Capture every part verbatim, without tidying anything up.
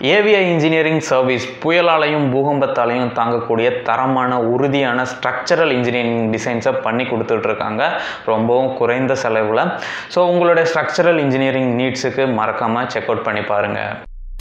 A V I engineering service புயலாலையும் பூகம்பத்தாலையும் தாங்கக்கூடிய தரமான உறுதியான ஸ்ட்ரக்சரல் இன்ஜினியரிங் டிசைன்ஸை பண்ணி கொடுத்துட்ருக்காங்க ரொம்பவும் குறைந்த செலவில். ஸோ உங்களுடைய ஸ்ட்ரக்சரல் இன்ஜினியரிங் நீட்ஸுக்கு மறக்காமல் செக் அவுட் பண்ணி பாருங்கள்.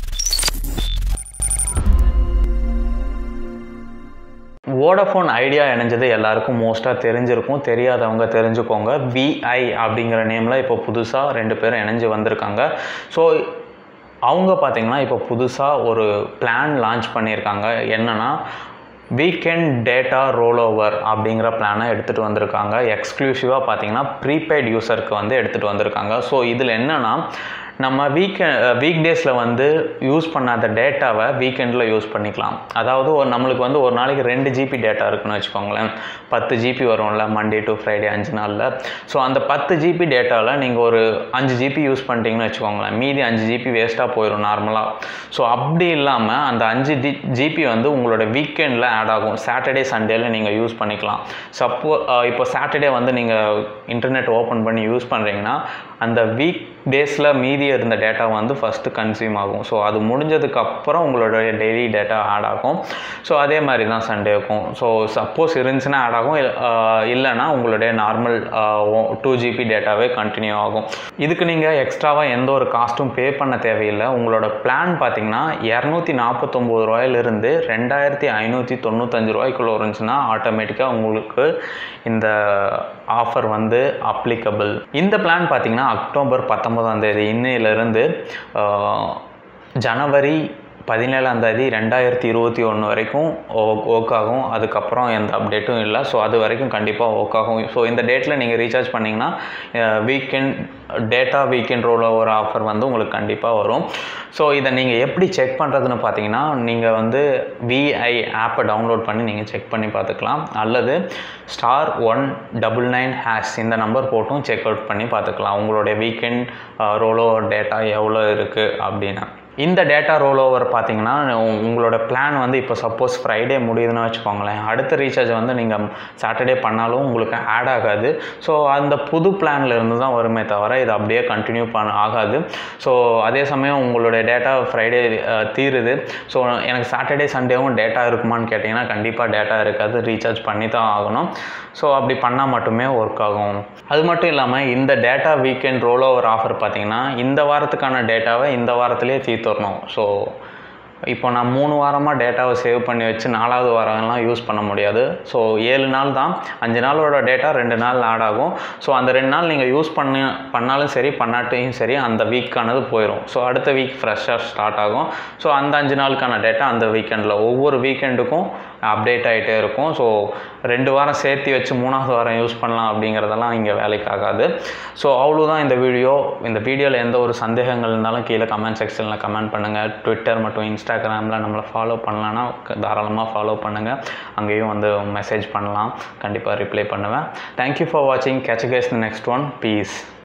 வோடஃபோன் ஐடியா இணைஞ்சது எல்லாருக்கும் மோஸ்ட்டாக தெரிஞ்சிருக்கும். தெரியாதவங்க தெரிஞ்சுக்கோங்க. விஐ அப்படிங்கிற நேமில் இப்போ புதுசாக ரெண்டு பேரும் இணைஞ்சு வந்திருக்காங்க. ஸோ அவங்க பார்த்திங்கன்னா இப்போ புதுசாக ஒரு பிளான் லான்ச் பண்ணியிருக்காங்க. என்னென்னா வீக்கெண்ட் டேட்டா ரோலோவர் அப்படிங்கிற பிளானை எடுத்துகிட்டு வந்திருக்காங்க. எக்ஸ்க்ளூசிவாக பார்த்திங்கன்னா ப்ரீபெய்ட் யூஸருக்கு வந்து எடுத்துகிட்டு வந்திருக்காங்க. ஸோ இதில் என்னென்னா நம்ம வீக்கெ வீக் டேஸில் வந்து யூஸ் பண்ணாத டேட்டாவை வீக்கெண்டில் யூஸ் பண்ணிக்கலாம். அதாவது ஒரு நம்மளுக்கு வந்து ஒரு நாளைக்கு ரெண்டு ஜிபி டேட்டா இருக்குன்னு வச்சுக்கோங்களேன். பத்து ஜிபி வரும்ல மண்டே டு ஃப்ரைடே அஞ்சு நாளில். ஸோ அந்த பத்து ஜிபி டேட்டாவில் நீங்கள் ஒரு அஞ்சு ஜிபி யூஸ் பண்ணிட்டீங்கன்னு வச்சுக்கோங்களேன். மீதி அஞ்சு ஜிபி வேஸ்ட்டாக போயிடும் நார்மலாக. ஸோ அப்படி இல்லாமல் அந்த அஞ்சு டி ஜிபி வந்து உங்களோட வீக்கெண்டில் ஆட் ஆகும். சாட்டர்டே சண்டேயில் நீங்கள் யூஸ் பண்ணிக்கலாம். சப்போ இப்போ சாட்டர்டே வந்து நீங்கள் இன்டர்நெட் ஓப்பன் பண்ணி யூஸ் பண்ணுறீங்கன்னா அந்த வீக் டேஸில் மீதி இருந்த டேட்டா வந்து ஃபஸ்ட்டு கன்சியூம் ஆகும். ஸோ அது முடிஞ்சதுக்கப்புறம் உங்களோட டெய்லி டேட்டா ஆட் ஆகும். ஸோ அதே மாதிரி தான் சண்டேக்கும். ஸோ சப்போஸ் இருந்துச்சுன்னா ஆட் ஆகும், இல்லைனா உங்களுடைய நார்மல் டூ ஜிபி டேட்டாவே கண்டினியூ ஆகும். இதுக்கு நீங்கள் எக்ஸ்ட்ராவாக எந்த ஒரு காஸ்ட்டும் பே பண்ண தேவையில்லை. உங்களோட பிளான் பார்த்திங்கன்னா இரநூத்தி நாற்பத்தொம்போது ரூபாயிலிருந்து ரெண்டாயிரத்தி ஐநூற்றி தொண்ணூத்தஞ்சு ரூபாய்க்குள்ளே இருந்துச்சுன்னா ஆட்டோமேட்டிக்காக உங்களுக்கு இந்த ஆஃபர் வந்து அப்ளிகபிள். இந்த பிளான் பார்த்திங்கன்னா அக்டோபர் பத்தொன்பதாம் தேதி இன்னையிலிருந்து ஜனவரி பதினேழாம் தேதி ரெண்டாயிரத்தி இருபத்தி ஒன்று வரைக்கும் ஒர்க் ஆகும். அதுக்கப்புறம் எந்த அப்டேட்டும் இல்லை. ஸோ அது வரைக்கும் கண்டிப்பாக ஒர்க் ஆகும். ஸோ இந்த டேட்டில் நீங்கள் ரீசார்ஜ் பண்ணிங்கன்னா weekend data weekend roll over offer வந்து உங்களுக்கு கண்டிப்பாக வரும். ஸோ இதை நீங்கள் எப்படி செக் பண்ணுறதுன்னு பார்த்தீங்கன்னா நீங்கள் வந்து விஐ ஆப்பை டவுன்லோட் பண்ணி நீங்கள் செக் பண்ணி பார்த்துக்கலாம். அல்லது star one double nine hash இந்த நம்பர் போட்டும் செக் அவுட் பண்ணி பார்த்துக்கலாம் உங்களுடைய வீக்கெண்ட் ரோல் ஓவர் டேட்டா எவ்வளோ இருக்குது அப்படின்னு. இந்த டேட்டா ரோல் ஓவர் பார்த்தீங்கன்னா உங்களோட பிளான் வந்து இப்போ சப்போஸ் ஃப்ரைடே முடியுதுன்னு வச்சுக்கோங்களேன். அடுத்த ரீசார்ஜ் வந்து நீங்கள் சாட்டர்டே பண்ணாலும் உங்களுக்கு ஆட் ஆகாது. ஸோ அந்த புது பிளானில் இருந்து தான் வருமே தவிர இது அப்படியே கண்டினியூ பண்ண ஆகாது. ஸோ அதே சமயம் உங்களுடைய டேட்டா ஃப்ரைடே தீருது. ஸோ எனக்கு சாட்டர்டே சண்டேவும் டேட்டா இருக்குமான்னு கேட்டிங்கன்னா கண்டிப்பாக டேட்டா இருக்காது. ரீசார்ஜ் பண்ணி தான் ஆகணும். ஸோ அப்படி பண்ணால் மட்டுமே ஒர்க் ஆகும். அது மட்டும் இல்லாமல் இந்த data weekend roll over offer பார்த்திங்கன்னா இந்த வாரத்துக்கான டேட்டாவை இந்த வாரத்திலே தீர்த்தரணும். ஸோ இப்போ நான் மூணு வாரமாக டேட்டாவை சேவ் பண்ணி வச்சு நாலாவது வாரம்லாம் யூஸ் பண்ண முடியாது. ஸோ ஏழு நாள் தான். அஞ்சு நாளோட டேட்டா ரெண்டு நாள் ஆட் ஆகும். ஸோ அந்த ரெண்டு நாள் நீங்கள் யூஸ் பண்ண பண்ணாலும் சரி பண்ணாட்டையும் சரி அந்த வீக்கானது போயிடும். ஸோ அடுத்த வீக் ஃப்ரெஷ்ஷாக ஸ்டார்ட் ஆகும். ஸோ அந்த அஞ்சு நாளுக்கான டேட்டா அந்த வீக்கெண்டில் ஒவ்வொரு வீக்கெண்டுக்கும் அப்டேட் ஆகிட்டே இருக்கும். ஸோ ரெண்டு வாரம் சேர்த்து வச்சு மூணாவது வாரம் யூஸ் பண்ணலாம் அப்படிங்கிறதெல்லாம் இங்கே வேலைக்கு ஆகாது. ஸோ அவ்வளோதான் இந்த வீடியோ. இந்த வீடியோவில் எந்த ஒரு சந்தேகங்கள் இருந்தாலும் கீழே கமெண்ட் செக்ஷனில் கமெண்ட் பண்ணுங்கள். ட்விட்டர் மற்றும் இன்ஸ்டாகிராமில் நம்மளை ஃபாலோ பண்ணலான்னா தாராளமாக ஃபாலோ பண்ணுங்கள். அங்கேயும் வந்து மெசேஜ் பண்ணலாம். கண்டிப்பாக ரிப்ளை பண்ணுவேன். தேங்க்யூ ஃபார் வாட்சிங். Catch you guys in next one. Piece.